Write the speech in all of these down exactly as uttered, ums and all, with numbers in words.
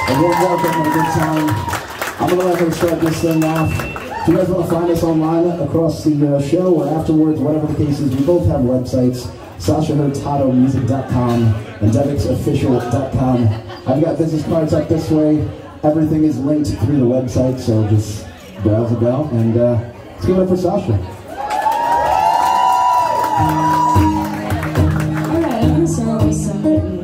A warm welcome and a good time. I'm going to let her start this thing off. If you guys want to find us online across the uh, show or afterwards, whatever the case is, we both have websites, Sasha Hurtado Music dot com and Devix Official dot com. I've got business cards up this way. Everything is linked through the website, so just browse it out, and uh, let's give it up for Sasha. Alright, I'm gonna start with something.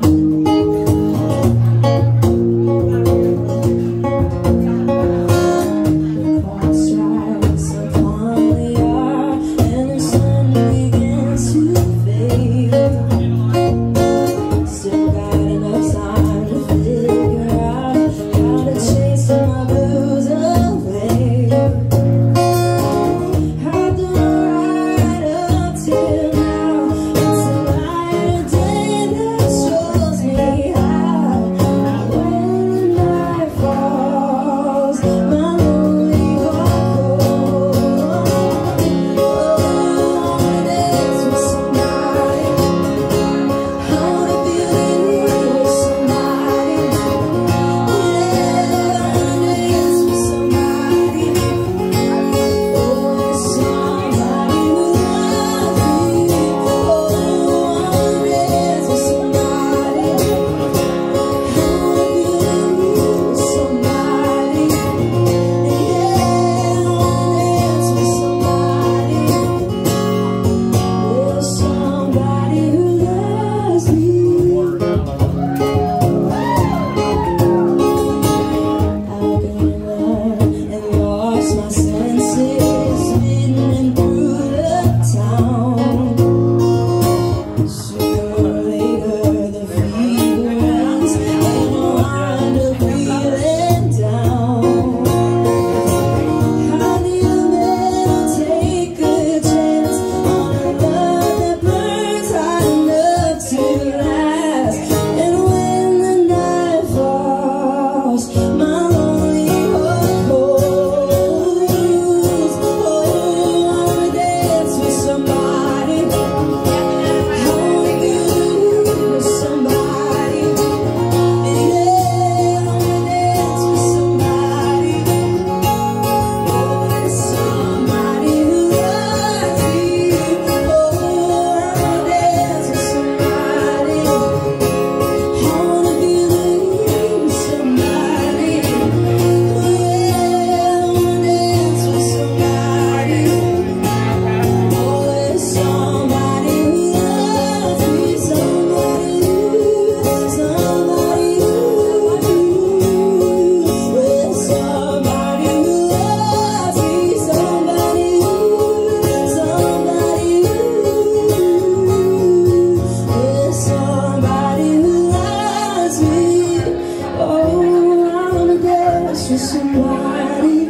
Somebody,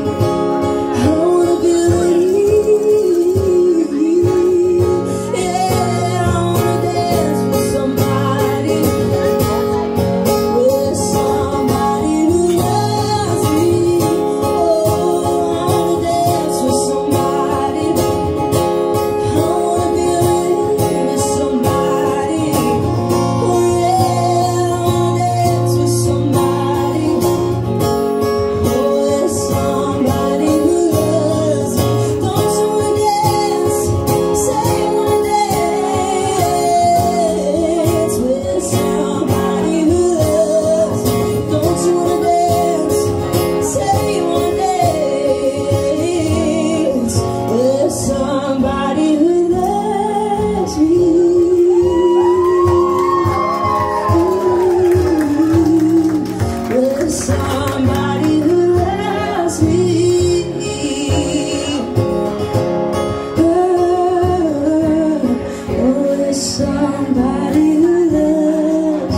I wanna believe, yeah, I wanna dance with somebody, with somebody who loves me. Oh, I wanna dance with somebody, I wanna believe in somebody. Oh yeah, I wanna dance with somebody. Somebody who loves me, with somebody who loves me, oh, with somebody who loves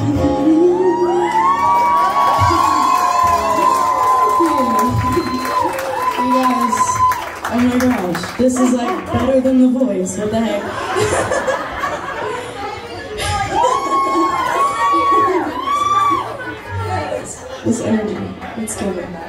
me. You guys, oh my gosh, this is like better than The Voice. What the heck? This energy, let's give it.